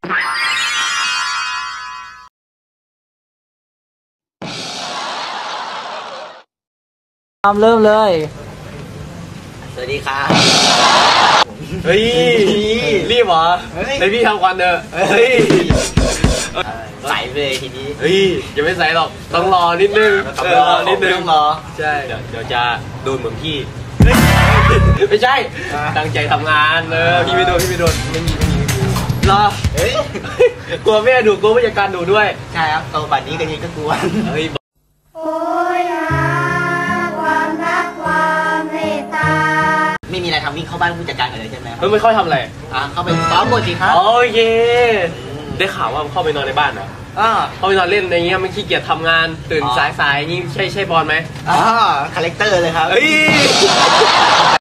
เริ่มเลยสวัสดีครับเฮ้ยรีบเหรอในพี่ทำก่อนเถอะเฮ้ยใส่เลยทีนี้เฮ้ยอย่าไม่ใส่หรอกต้องรอนิดนึงรอนิดนึงรอใช่เดี๋ยวจะโดนเหมือนพี่ไม่ใช่ตั้งใจทำงานพี่ไม่โดนไม่มีรอเฮ้ยกลัวแม่ดุกลัวผู้จัดการดุด้วยใช่ครับโตป่านนี้กันยังก็กลัวเฮ้ยโอ้ยหาความรักความเมตตาไม่มีอะไรทำวิ่งเข้าบ้านผู้จัดการกันเลยใช่ไหมไม่ค่อยทำอะไรเข้าไปซ้อมบทสิครับโอเคได้ข่าวว่าเข้าไปนอนในบ้านเหรอเข้าไปนอนเล่นในเงี้ยมันขี้เกียจทำงานตื่นสายๆนี่ใช่บอลไหมคาแรคเตอร์เลยครับ